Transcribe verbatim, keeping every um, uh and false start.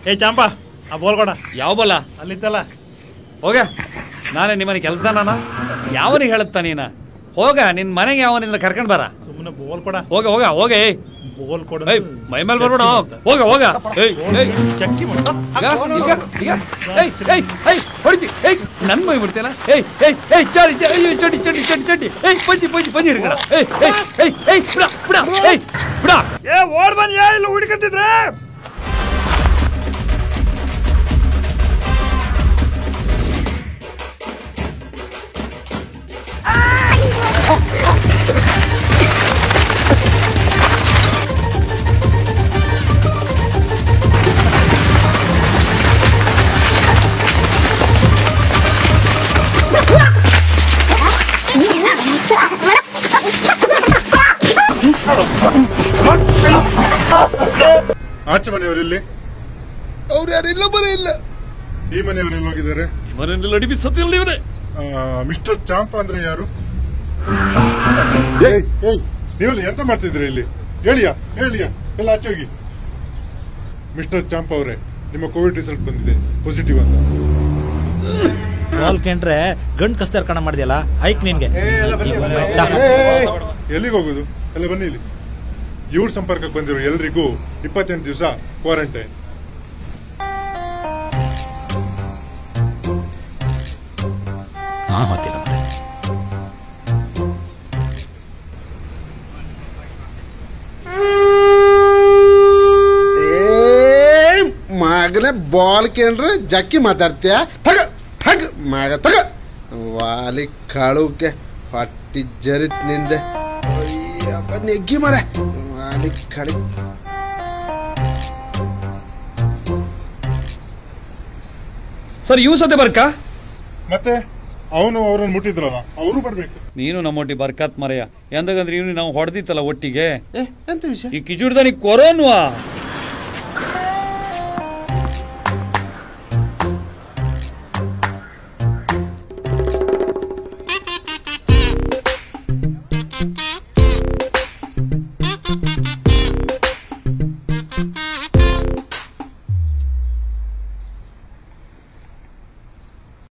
ಏ ಚಾಂಪಾ ಆ ಬೋಲ್ ಕೊಡ. ಯಾವ ಬೋಲ? ಅಲ್ಲಿತ್ತಲ್ಲ. ಹೋಗ, ನಾನೇ ನಿಮ್ಮನೆ ಕೆಲಸ ನಾನು ಯಾವನಿಗೆ ಹೇಳುತ್ತಾ ನೀನು? ಹೋಗ, ನಿನ್ನ ಮನೆಗೆ ಯಾವನಿಂದ ಕರ್ಕೊಂಡು ಬರ. ಸುಮ್ಮನೆ ಬೋಲ್ ಕೊಡ. ಹೋಗ ಹೋಗ ಹೋಗ. ಏಯ್ ಬೋಲ್ ಕೊಡ. ಏಯ್ ಮೈ ಮೇಲೆ ಬರ್ಬೇಡ. ಹೋಗ ಹೋಗ. ಏಯ್ ಏಯ್ ಚಕ್ಕಿ ಮಾಡ. ಈಗ ಈಗ ಏಯ್ ಏಯ್ ಏಯ್ ಹೊಡಿತಿ. ಏಯ್ ನನ್ನ ಮೈ ಬಿಡ್ತೇನ? ಏಯ್ ಏಯ್ ಏಯ್ ಚಾಡಿ ಅಯ್ಯೋ ಚಡಿ ಚಡಿ ಚಡಿ ಚಡಿ. ಏಯ್ ಪಂಜಿ ಪಂಜಿ ಪಂಜಿ ಹಿಡ್ಕಡ. ಏಯ್ ಏಯ್ ಏಯ್ ಏಯ್ ಬಿಡ ಬಿಡ. ಏಯ್ ಬಿಡ. ಏ ಓಡ್ ಬಂದು ಯಾ ಇಲ್ಲ ಹುಡುಕತ್ತಿದ್ರೆ. ಆಚೆ ಮನೆಯವರಿಲ್ಲಿ? ಅವ್ರು ಯಾರಿಲ್ಲ ಬರ ಇಲ್ಲ. ಈ ಮನೆಯವರೆಲ್ಲ ಹೋಗಿದ್ದಾರೆ? ಈ ಮನೆಯಲ್ಲಿ ಅಡಿಬಿ ಸತ್ತಿಲ್ಲ ಇವರೇ. ಮಿಸ್ಟರ್ ಚಾಂಪಾ ಅಂದ್ರೆ ಯಾರು? ನೀವೆಲ್ಲ ಎಂತ ಮಾಡ್ತಿದ್ರಿ ಇಲ್ಲಿ? ಹೇಳಿಯಾ ಹೇಳಿಯಾ ಎಲ್ಲ ಆಚೆ ಹೋಗಿ. ಮಿಸ್ಟರ್ ಚಾಂಪಾ ಅವರೇ, ನಿಮ್ಮ ಕೋವಿಡ್ ರಿಸಲ್ಟ್ ಬಂದಿದೆ, ಪಾಸಿಟಿವ್ ಅಂತ. ಬಾಲ್ ಕಂಡ್ರೆ ಗಂಡ್ ಕಸ್ತಾರ ಕಣ ಮಾಡಿದ್ಯಲ್ಲ, ಐಕ್ ನಿನ್ಗೆ. ಎಲ್ಲಿಗೆ ಹೋಗುದು? ಎಲ್ಲ ಬನ್ನಿ ಇಲ್ಲಿ. ಇವ್ರ ಸಂಪರ್ಕಕ್ಕೆ ಬಂದಿರೋ ಎಲ್ರಿಗೂ ಇಪ್ಪತ್ತೆಂಟು ದಿವಸ ಕ್ವಾರಂಟೈನ್. ಮಗನೇ ಬಾಲ್ ಕೇಳ್ರೆ ಜಕ್ಕಿ ಮಾತಾಡ್ತೀಯ? ತಗ ತಗ ಮಗ ತಗ. ವಾಲಿ ಕಾಳುಕೆ ಹೊಟ್ಟಿ ಜರಿತ್ ನಿಂದೆ. ಅಯ್ಯಪ್ಪ ನೆಗ್ಗಿ ಮರ ವಾಲಿ ಕಳಿ. ಸರ್ ಇವ್ ಸತೆ ಬರ್ಕ ಮತ್ತೆ ಅವನು ಅವ್ರನ್ನ ಮುಟ್ಟಿದ್ರಲ್ಲ, ಅವರು ಬರ್ಬೇಕು. ನೀನು ನಮ್ಮೊಟ್ಟಿ ಬರ್ಕತ್ ಮರೆಯ ಎಂದಾಗಂದ್ರೆ ಇವ್ನು ನಾವು ಹೊಡೆದಿತ್ತಲ್ಲ ಒಟ್ಟಿಗೆ. ಎಂತ ವಿಷಯ? ಈ ಕಿಚುಡ್ದಾನಿ ಕೊರೋನ್ವಾ